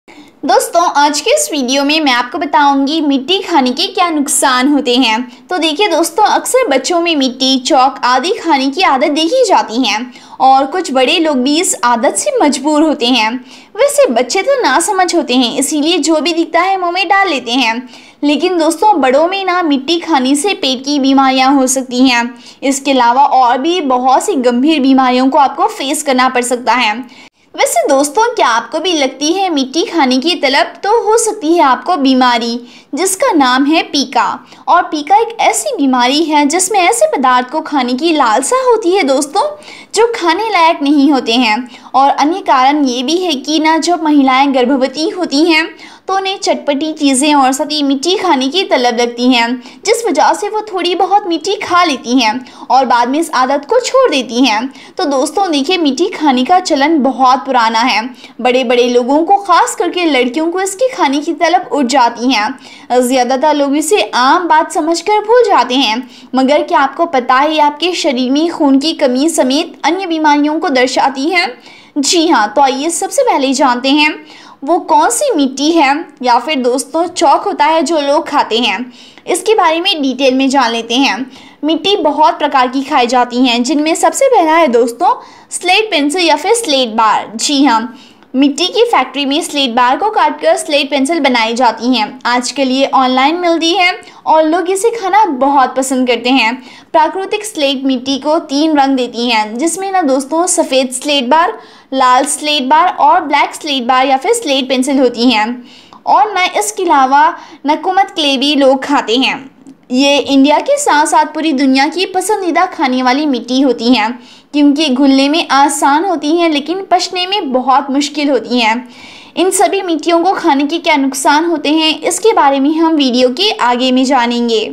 दोस्तों आज के इस वीडियो में मैं आपको बताऊंगी मिट्टी खाने के क्या नुकसान होते हैं। तो देखिए दोस्तों, अक्सर बच्चों में मिट्टी, चौक आदि खाने की आदत देखी जाती है और कुछ बड़े लोग भी इस आदत से मजबूर होते हैं। वैसे बच्चे तो नासमझ होते हैं, इसीलिए जो भी दिखता है मुंह में डाल लेते हैं। लेकिन दोस्तों बड़ों में ना मिट्टी खाने से पेट की बीमारियां हो सकती हैं। इसके अलावा और भी बहुत सी गंभीर बीमारियों को आपको फेस करना पड़ सकता है। वैसे दोस्तों, क्या आपको भी लगती है मिट्टी खाने की तलब? तो हो सकती है आपको बीमारी जिसका नाम है पीका। और पीका एक ऐसी बीमारी है जिसमें ऐसे पदार्थ को खाने की लालसा होती है दोस्तों, जो खाने लायक नहीं होते हैं। और अन्य कारण ये भी है कि ना जब महिलाएं गर्भवती होती हैं तो उन्हें चटपटी चीज़ें और साथ ही मिट्टी खाने की तलब लगती हैं, जिस वजह से वो थोड़ी बहुत मिट्टी खा लेती हैं और बाद में इस आदत को छोड़ देती हैं। तो दोस्तों देखिए, मिट्टी खाने का चलन बहुत पुराना है। बड़े बड़े लोगों को, खास करके लड़कियों को इसकी खाने की तलब उठ जाती हैं। ज़्यादातर लोग इसे आम बात समझकर भूल जाते हैं, मगर क्या आपको पता है आपके शरीर में खून की कमी समेत अन्य बीमारियों को दर्शाती है? जी हाँ, तो आइए सबसे पहले जानते हैं वो कौन सी मिट्टी है या फिर दोस्तों चौक होता है जो लोग खाते हैं। इसके बारे में डिटेल में जान लेते हैं। मिट्टी बहुत प्रकार की खाई जाती हैं, जिनमें सबसे पहला है दोस्तों स्लेट पेंसिल या फिर स्लेट बार। जी हाँ, मिट्टी की फैक्ट्री में स्लेट बार को काटकर स्लेट पेंसिल बनाई जाती हैं। आजकल ये ऑनलाइन मिलती है और लोग इसे खाना बहुत पसंद करते हैं। प्राकृतिक स्लेट मिट्टी को 3 रंग देती हैं, जिसमें ना दोस्तों सफ़ेद स्लेट बार, लाल स्लेट बार और ब्लैक स्लेट बार या फिर स्लेट पेंसिल होती हैं। और ना इसके अलावा नकुमत क्ले भी लोग खाते हैं। ये इंडिया के साथ साथ पूरी दुनिया की पसंदीदा खाने वाली मिट्टी होती हैं, क्योंकि घुलने में आसान होती हैं लेकिन पचने में बहुत मुश्किल होती हैं। इन सभी मिट्टियों को खाने के क्या नुकसान होते हैं, इसके बारे में हम वीडियो के आगे में जानेंगे।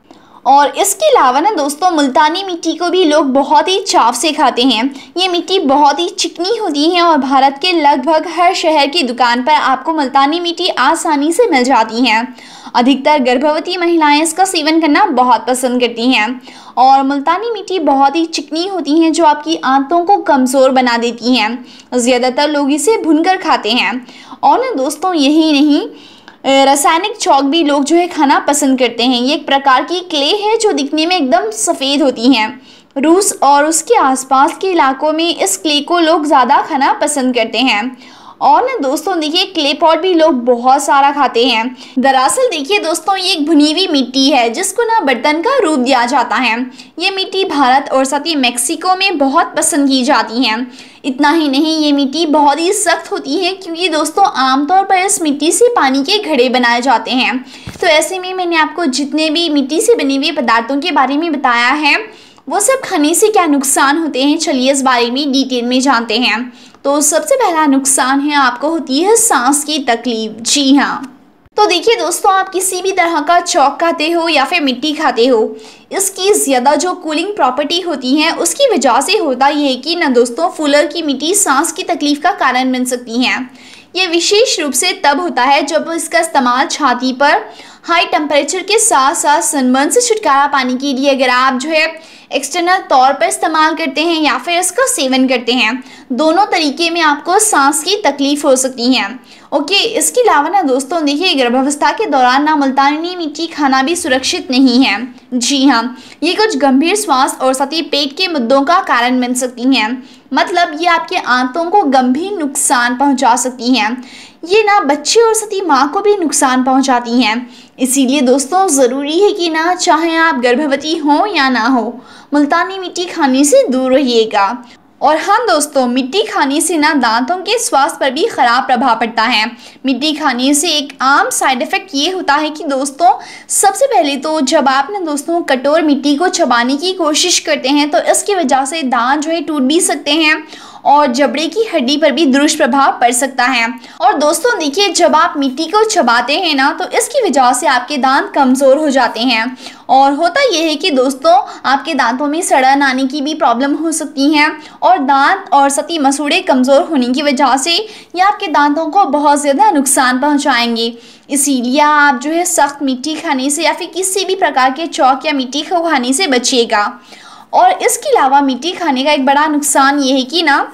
और इसके अलावा ना दोस्तों, मुल्तानी मिट्टी को भी लोग बहुत ही चाव से खाते हैं। ये मिट्टी बहुत ही चिकनी होती है और भारत के लगभग हर शहर की दुकान पर आपको मुल्तानी मिट्टी आसानी से मिल जाती हैं। अधिकतर गर्भवती महिलाएं इसका सेवन करना बहुत पसंद करती हैं। और मुल्तानी मिट्टी बहुत ही चिकनी होती हैं, जो आपकी आंतों को कमज़ोर बना देती हैं। ज़्यादातर लोग इसे भूनकर खाते हैं। और ना दोस्तों यही नहीं, रासायनिक चौक भी लोग जो है खाना पसंद करते हैं। ये एक प्रकार की क्ले है जो दिखने में एकदम सफ़ेद होती हैं। रूस और उसके आसपास के इलाकों में इस क्ले को लोग ज़्यादा खाना पसंद करते हैं। और ना दोस्तों देखिए, क्ले पॉट भी लोग बहुत सारा खाते हैं। दरअसल देखिए दोस्तों, ये एक भुनी हुई मिट्टी है जिसको ना बर्तन का रूप दिया जाता है। ये मिट्टी भारत और साथ ही मेक्सिको में बहुत पसंद की जाती है। इतना ही नहीं, ये मिट्टी बहुत ही सख्त होती है, क्योंकि दोस्तों आमतौर पर इस मिट्टी से पानी के घड़े बनाए जाते हैं। तो ऐसे में मैंने आपको जितने भी मिट्टी से बने हुए पदार्थों के बारे में बताया है, वो सब खाने से क्या नुकसान होते हैं, चलिए इस बारे में डिटेल में जानते हैं। तो सबसे पहला नुकसान है आपको होती है सांस की तकलीफ। जी हाँ, तो देखिए दोस्तों, आप किसी भी तरह का चौक खाते हो या फिर मिट्टी खाते हो, इसकी ज़्यादा जो कूलिंग प्रॉपर्टी होती है उसकी वजह से होता यह है कि ना दोस्तों फूलर की मिट्टी सांस की तकलीफ का कारण बन सकती हैं। ये विशेष रूप से तब होता है जब इसका इस्तेमाल छाती पर हाई टेम्परेचर के साथ साथ सनबर्न से छुटकारा पाने के लिए अगर आप जो है एक्सटर्नल तौर पर इस्तेमाल करते हैं या फिर इसका सेवन करते हैं, दोनों तरीके में आपको सांस की तकलीफ हो सकती है। ओके, इसके अलावा ना दोस्तों देखिए, गर्भावस्था के दौरान ना मुल्तानी मिट्टी खाना भी सुरक्षित नहीं है। जी हाँ, ये कुछ गंभीर स्वास्थ्य और साथ ही पेट के मुद्दों का कारण बन सकती हैं। मतलब ये आपके आंतों को गंभीर नुकसान पहुंचा सकती हैं। ये ना बच्चे और साथ ही माँ को भी नुकसान पहुंचाती हैं। इसीलिए दोस्तों ज़रूरी है कि ना, चाहे आप गर्भवती हो या ना हो, मुल्तानी मिट्टी खाने से दूर रहिएगा। और हाँ दोस्तों, मिट्टी खाने से ना दांतों के स्वास्थ्य पर भी ख़राब प्रभाव पड़ता है। मिट्टी खाने से एक आम साइड इफ़ेक्ट ये होता है कि दोस्तों, सबसे पहले तो जब आप ना दोस्तों कठोर मिट्टी को चबाने की कोशिश करते हैं तो इसकी वजह से दांत जो है टूट भी सकते हैं और जबड़े की हड्डी पर भी दुष्प्रभाव पड़ सकता है। और दोस्तों देखिए, जब आप मिट्टी को चबाते हैं ना, तो इसकी वजह से आपके दांत कमज़ोर हो जाते हैं। और होता यह है कि दोस्तों आपके दांतों में सड़न आने की भी प्रॉब्लम हो सकती है और दांत और सती मसूड़े कमज़ोर होने की वजह से ये आपके दांतों को बहुत ज़्यादा नुकसान पहुंचाएंगे। इसीलिए आप जो है सख्त मिट्टी खाने से या फिर किसी भी प्रकार के चौक या मिट्टी को खाने से बचिएगा। और इसके अलावा मिट्टी खाने का एक बड़ा नुकसान ये है कि ना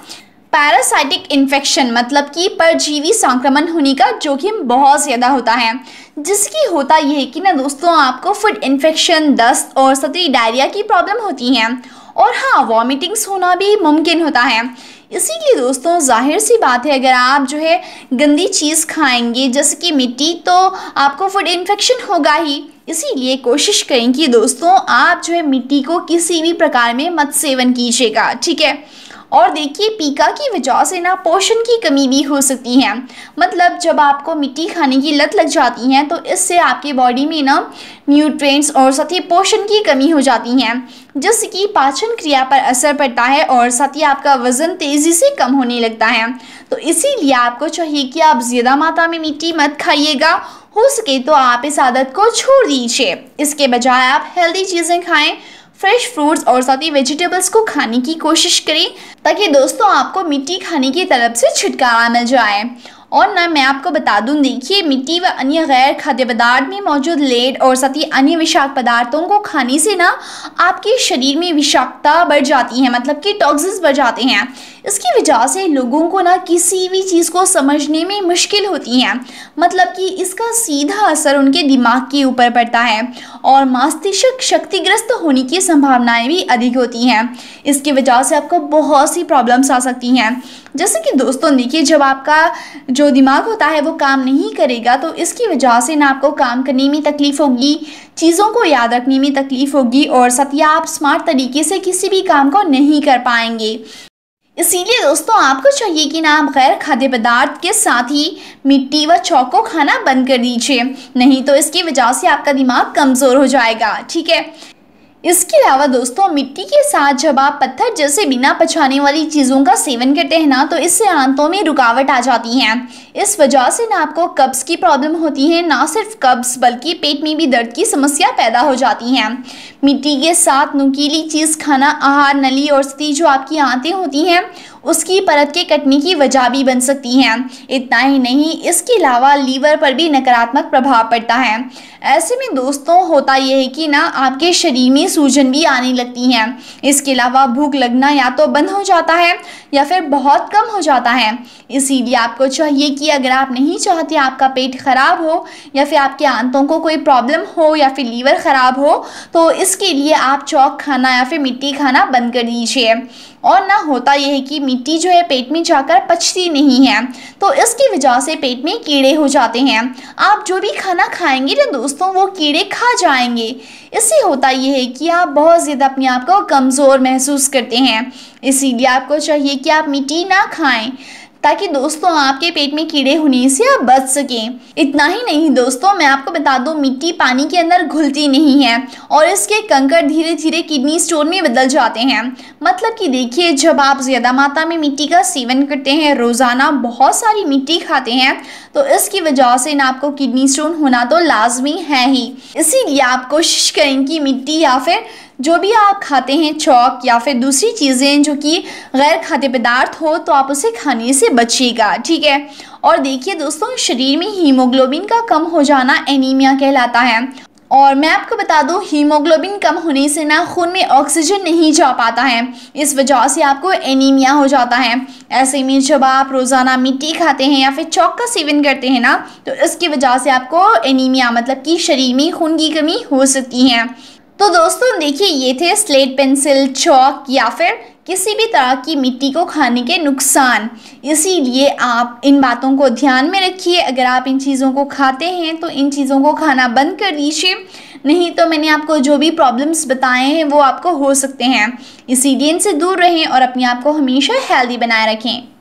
पैरासाइटिक इन्फेक्शन मतलब कि परजीवी संक्रमण होने का जोखिम बहुत ज़्यादा होता है, जिसकी होता यह है कि ना दोस्तों आपको फूड इन्फेक्शन, दस्त और साथ ही डायरिया की प्रॉब्लम होती है और हाँ वॉमिटिंग्स होना भी मुमकिन होता है। इसीलिए दोस्तों जाहिर सी बात है अगर आप जो है गंदी चीज़ खाएंगे जैसे कि मिट्टी तो आपको फूड इन्फेक्शन होगा ही। इसीलिए कोशिश करें कि दोस्तों आप जो है मिट्टी को किसी भी प्रकार में मत सेवन कीजिएगा, ठीक है। और देखिए पीका की वजह से ना पोषण की कमी भी हो सकती है। मतलब जब आपको मिट्टी खाने की लत लग जाती है तो इससे आपकी बॉडी में ना न्यूट्रिएंट्स और साथ ही पोषण की कमी हो जाती है, जिससे कि पाचन क्रिया पर असर पड़ता है और साथ ही आपका वजन तेज़ी से कम होने लगता है। तो इसीलिए आपको चाहिए कि आप ज़्यादा मात्रा में मिट्टी मत खाइएगा, हो सके तो आप इस आदत को छोड़ दीजिए। इसके बजाय आप हेल्दी चीज़ें खाएं, फ्रेश फ्रूट्स और साथ ही वेजिटेबल्स को खाने की कोशिश करें ताकि दोस्तों आपको मिट्टी खाने की तरफ से छुटकारा मिल जाए। और ना मैं आपको बता दूं, देखिए मिट्टी व अन्य गैर खाद्य पदार्थ में मौजूद लेड और साथ ही अन्य विषाक्त पदार्थों को खाने से ना आपके शरीर में विषाक्तता बढ़ जाती है, मतलब कि टॉक्सिन्स बढ़ जाते हैं। इसकी वजह से लोगों को ना किसी भी चीज़ को समझने में मुश्किल होती है, मतलब कि इसका सीधा असर उनके दिमाग के ऊपर पड़ता है और मस्तिष्क क्षतिग्रस्त होने की संभावनाएं भी अधिक होती हैं। इसकी वजह से आपको बहुत सी प्रॉब्लम्स आ सकती हैं, जैसे कि दोस्तों देखिए जब आपका जो दिमाग होता है वो काम नहीं करेगा तो इसकी वजह से ना आपको काम करने में तकलीफ होगी, चीज़ों को याद रखने में तकलीफ होगी और साथ ही आप स्मार्ट तरीके से किसी भी काम को नहीं कर पाएंगे। इसीलिए दोस्तों आपको चाहिए कि ना आप गैर खाद्य पदार्थ के साथ ही मिट्टी व चौक को खाना बंद कर दीजिए, नहीं तो इसकी वजह से आपका दिमाग कमज़ोर हो जाएगा, ठीक है। इसके अलावा दोस्तों मिट्टी के साथ जब आप पत्थर जैसे बिना पचाने वाली चीज़ों का सेवन करते हैं ना तो इससे आंतों में रुकावट आ जाती है। इस वजह से ना आपको कब्ज़ की प्रॉब्लम होती है, ना सिर्फ कब्ज़ बल्कि पेट में भी दर्द की समस्या पैदा हो जाती है। मिट्टी के साथ नुकीली चीज़ खाना आहार नली और स्थिति जो आपकी आंतें होती हैं उसकी परत के कटने की वजह भी बन सकती हैं। इतना ही नहीं, इसके अलावा लीवर पर भी नकारात्मक प्रभाव पड़ता है। ऐसे में दोस्तों होता यह है कि ना आपके शरीर में सूजन भी आने लगती है। इसके अलावा भूख लगना या तो बंद हो जाता है या फिर बहुत कम हो जाता है। इसीलिए आपको चाहिए कि अगर आप नहीं चाहते आपका पेट खराब हो या फिर आपके आंतों को कोई प्रॉब्लम हो या फिर लीवर ख़राब हो तो इसके लिए आप चौक खाना या फिर मिट्टी खाना बंद कर दीजिए। और ना होता यह है कि मिट्टी जो है पेट में जाकर पचती नहीं है तो इसकी वजह से पेट में कीड़े हो जाते हैं। आप जो भी खाना खाएंगे ना दोस्तों वो कीड़े खा जाएंगे। इससे होता यह है कि आप बहुत ज़्यादा अपने आप को कमज़ोर महसूस करते हैं। इसीलिए आपको चाहिए कि आप मिट्टी ना खाएं ताकि दोस्तों आपके पेट में कीड़े होने से आप बच सकें। इतना ही नहीं दोस्तों मैं आपको बता दूं मिट्टी पानी के अंदर घुलती नहीं है और इसके कंकड़ धीरे धीरे किडनी स्टोन में बदल जाते हैं। मतलब कि देखिए जब आप ज़्यादा मात्रा में मिट्टी का सेवन करते हैं, रोज़ाना बहुत सारी मिट्टी खाते हैं तो इसकी वजह से ना आपको किडनी स्टोन होना तो लाजमी है ही। इसीलिए आप कोशिश करें कि मिट्टी या फिर जो भी आप खाते हैं चौक या फिर दूसरी चीज़ें जो कि गैर खाद्य पदार्थ हो तो आप उसे खाने से बचिएगा, ठीक है। और देखिए दोस्तों शरीर में हीमोग्लोबिन का कम हो जाना एनीमिया कहलाता है। और मैं आपको बता दूं हीमोग्लोबिन कम होने से ना खून में ऑक्सीजन नहीं जा पाता है, इस वजह से आपको एनीमिया हो जाता है। ऐसे में जब आप रोज़ाना मिट्टी खाते हैं या फिर चौक का सेवन करते हैं ना तो इसकी वजह से आपको एनीमिया मतलब कि शरीर में खून की कमी हो सकती है। तो दोस्तों देखिए ये थे स्लेट पेंसिल, चौक या फिर किसी भी तरह की मिट्टी को खाने के नुकसान। इसीलिए आप इन बातों को ध्यान में रखिए। अगर आप इन चीज़ों को खाते हैं तो इन चीज़ों को खाना बंद कर दीजिए, नहीं तो मैंने आपको जो भी प्रॉब्लम्स बताए हैं वो आपको हो सकते हैं। इसीलिए इनसे दूर रहें और अपने आप को हमेशा हेल्दी बनाए रखें।